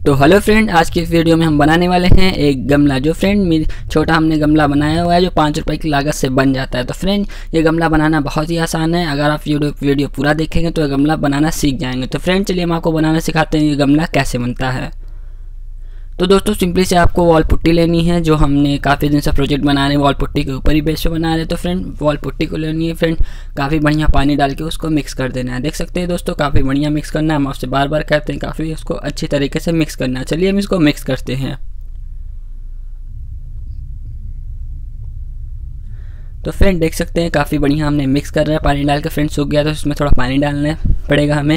तो hello friend, आज की इस वीडियो में हम बनाने वाले हैं एक गमला। जो फ्रेंड छोटा हमने गमला बनाया हुआ है जो 5 रुपए की लागत से बन जाता है। तो फ्रेंड ये गमला बनाना बहुत ही आसान है। अगर आप वीडियो पूरा देखेंगे तो ये गमला बनाना सीख जाएंगे। तो फ्रेंड चलिए हम आपको बनाना सिखाते हैं ये गमला कैसे बनता है। तो दोस्तों सिंपली से आपको वॉल पुट्टी लेनी है, जो हमने काफ़ी दिन से प्रोजेक्ट बना रहे हैं वॉल पुट्टी के ऊपर ही बेस पे बना रहे हैं। तो फ्रेंड वॉल पुट्टी को लेनी है फ्रेंड, काफ़ी बढ़िया पानी डाल के उसको मिक्स कर देना है। देख सकते हैं दोस्तों काफ़ी बढ़िया मिक्स करना है। हम आपसे बार बार कहते हैं काफ़ी उसको अच्छी तरीके से मिक्स करना है। चलिए हम इसको मिक्स करते हैं। तो फ्रेंड देख सकते हैं काफ़ी बढ़िया हमने मिक्स कर रहा है। पानी डाल के फ्रेंड सूख गया तो इसमें थोड़ा पानी डालना पड़ेगा हमें,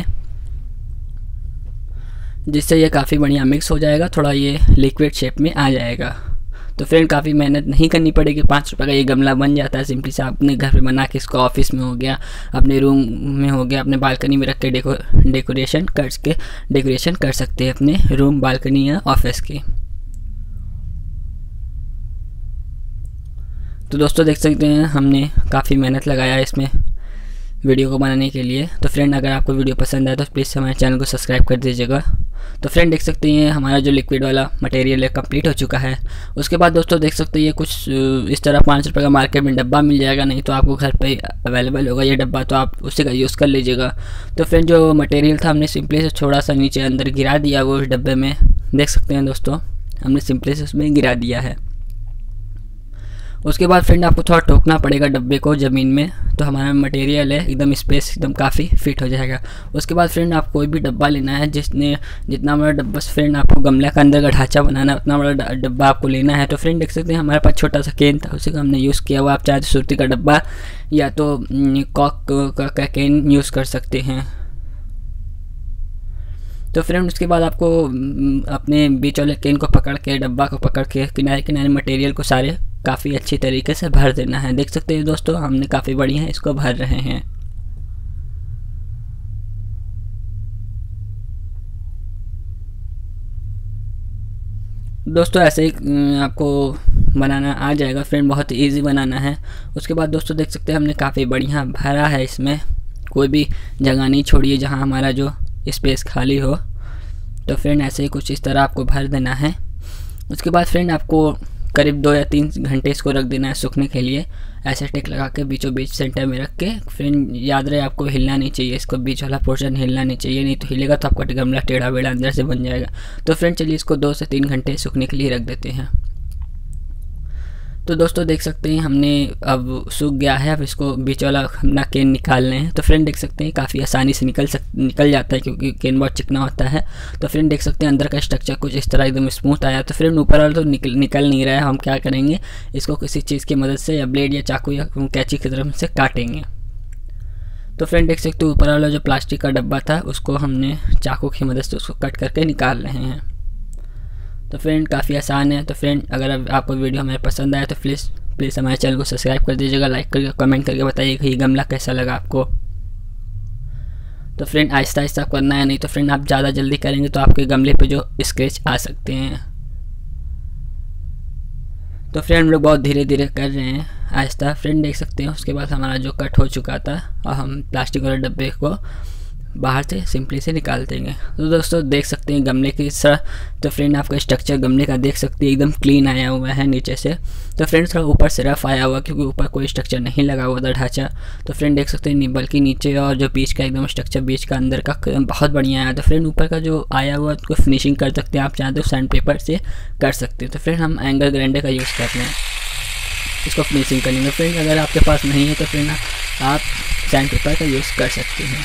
जिससे ये काफ़ी बढ़िया मिक्स हो जाएगा, थोड़ा ये लिक्विड शेप में आ जाएगा। तो फ्रेंड काफ़ी मेहनत नहीं करनी पड़ेगी, 5 रुपये का ये गमला बन जाता है। सिंपली से अपने घर पे बना के इसको ऑफिस में हो गया, अपने रूम में हो गया, अपने बालकनी में रख के डेकोरेशन कर सकते हैं अपने रूम, बालकनी या ऑफिस की। तो दोस्तों देख सकते हैं हमने काफ़ी मेहनत लगाया है इसमें वीडियो को बनाने के लिए। तो फ्रेंड अगर आपको वीडियो पसंद आए तो प्लीज़ हमारे चैनल को सब्सक्राइब कर दीजिएगा। तो फ्रेंड देख सकते हैं हमारा जो लिक्विड वाला मटेरियल है कंप्लीट हो चुका है। उसके बाद दोस्तों देख सकते हैं ये कुछ इस तरह 5 रुपये का मार्केट में डब्बा मिल जाएगा, नहीं तो आपको घर पे अवेलेबल होगा ये डब्बा, तो आप उसी का यूज़ कर लीजिएगा। तो फ्रेंड जो मटेरियल था हमने सिंपली से थोड़ा सा नीचे अंदर गिरा दिया, वो उस डब्बे में देख सकते हैं दोस्तों हमने सिंपली से उसमें गिरा दिया है। उसके बाद फ्रेंड आपको थोड़ा ठोकना पड़ेगा डब्बे को ज़मीन में, तो हमारा मटेरियल है एकदम स्पेस एकदम काफ़ी फिट हो जाएगा। उसके बाद फ्रेंड आप कोई भी डब्बा लेना है जितना बड़ा डब्बा फ्रेंड आपको गमला का अंदर का ढांचा बनाना है उतना बड़ा डब्बा आपको लेना है। तो फ्रेंड देख सकते हैं हमारे पास छोटा सा केन था, उसी का हमने यूज़ किया हुआ। आप चाहे तो सुरती का डब्बा या तो कॉक का केन यूज़ कर सकते हैं। तो फ्रेंड उसके बाद आपको अपने बीच वाले केन को पकड़ के, डब्बा को पकड़ के किनारे किनारे मटेरियल को सारे काफ़ी अच्छी तरीके से भर देना है। देख सकते हैं दोस्तों हमने काफ़ी बढ़िया इसको भर रहे हैं। दोस्तों ऐसे ही आपको बनाना आ जाएगा फ्रेंड, बहुत इजी बनाना है। उसके बाद दोस्तों देख सकते हैं हमने काफ़ी बढ़िया भरा है, इसमें कोई भी जगह नहीं छोड़िए जहां हमारा जो स्पेस खाली हो। तो फ्रेंड ऐसे ही कुछ इस तरह आपको भर देना है। उसके बाद फ्रेंड आपको करीब 2 या 3 घंटे इसको रख देना है सूखने के लिए। ऐसे टेक लगा के बीचों बीच सेंटर में रख के फ्रेंड याद रहे आपको हिलना नहीं चाहिए, इसको बीच वाला पोर्शन हिलना नहीं चाहिए, नहीं तो हिलेगा तो आपका गमला टेढ़ा बेढ़ा अंदर से बन जाएगा। तो फ्रेंड चलिए इसको 2 से 3 घंटे सूखने के लिए रख देते हैं। तो दोस्तों देख सकते हैं हमने अब सूख गया है। अब इसको बीच वाला अपना केन निकालना है। तो फ्रेंड देख सकते हैं काफ़ी आसानी से निकल जाता है, क्योंकि केन बहुत चिकना होता है। तो फ्रेंड देख सकते हैं अंदर का स्ट्रक्चर कुछ इस तरह एकदम स्मूथ आया। तो फ्रेंड ऊपर वाला तो निकल नहीं रहा है। हम क्या करेंगे, इसको किसी चीज़ की मदद से या ब्लेड या चाकू या कैंची की तरफ से काटेंगे। तो फ्रेंड देख सकते हो ऊपर वाला जो प्लास्टिक का डब्बा था उसको हमने चाकू की मदद से उसको कट करके निकाल रहे हैं। तो फ्रेंड काफ़ी आसान है। तो फ्रेंड अगर आपको वीडियो हमें पसंद आए तो प्लीज़ हमारे चैनल को सब्सक्राइब कर दीजिएगा, लाइक करके कमेंट करके बताइएगा ये गमला कैसा लगा आपको। तो फ्रेंड आहिस्ता आहिस्ता करना है, नहीं तो फ्रेंड आप ज़्यादा जल्दी करेंगे तो आपके गमले पे जो स्क्रैच आ सकते हैं। तो फ्रेंड हम लोग बहुत धीरे धीरे कर रहे हैं, आहिस्ता। फ्रेंड देख सकते हैं उसके बाद हमारा जो कट हो चुका था और हम प्लास्टिक वाले डब्बे को बाहर से सिंपली से निकाल देंगे। तो दोस्तों देख सकते हैं गमले की तरह। तो फ्रेंड आपका स्ट्रक्चर गमले का देख सकते हैं एकदम क्लीन आया हुआ है नीचे से। तो फ्रेंड थोड़ा ऊपर से रफ आया हुआ क्योंकि ऊपर कोई स्ट्रक्चर नहीं लगा हुआ था ढांचा। तो फ्रेंड देख सकते हैं बल्कि नीचे और जो बीच का एकदम स्ट्रक्चर बीच का अंदर का बहुत बढ़िया आया। तो फ्रेंड ऊपर का जो आया हुआ उसको फिनिशिंग कर सकते हैं, आप चाहते हो सैंड पेपर से कर सकते हैं। तो फ्रेंड हम एंगल ग्राइंडर का यूज़ करते हैं इसको फिनिशिंग करने में। फ्रेंड अगर आपके पास नहीं है तो फ्रेंड आप सैंड पेपर का यूज़ कर सकते हैं।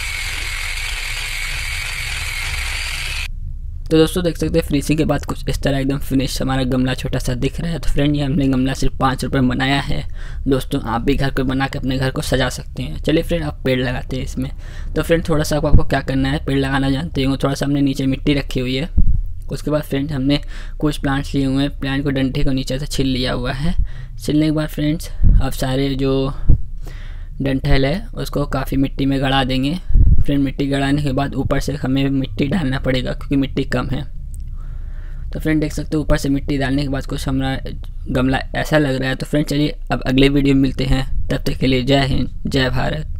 तो दोस्तों देख सकते हैं फिनिशिंग के बाद कुछ इस तरह एकदम फिनिश हमारा गमला छोटा सा दिख रहा है। तो फ्रेंड ये हमने गमला सिर्फ 5 रुपये में बनाया है। दोस्तों आप भी घर पे बना के अपने घर को सजा सकते हैं। चलिए फ्रेंड आप पेड़ लगाते हैं इसमें। तो फ्रेंड थोड़ा सा आपको क्या करना है, पेड़ लगाना जानते हो, थोड़ा सा हमने नीचे मिट्टी रखी हुई है। उसके बाद फ्रेंड हमने कुछ प्लांट्स लिए हुए हैं, प्लांट को डंडे को नीचे से छील लिया हुआ है। छीलने के बाद फ्रेंड्स अब सारे जो डंठल है उसको काफ़ी मिट्टी में गड़ा देंगे। फ्रेंड मिट्टी गड़ाने के बाद ऊपर से हमें मिट्टी डालना पड़ेगा क्योंकि मिट्टी कम है। तो फ्रेंड देख सकते हो ऊपर से मिट्टी डालने के बाद कुछ हमारा गमला ऐसा लग रहा है। तो फ्रेंड चलिए अब अगले वीडियो में मिलते हैं, तब तक के लिए जय हिंद जय भारत।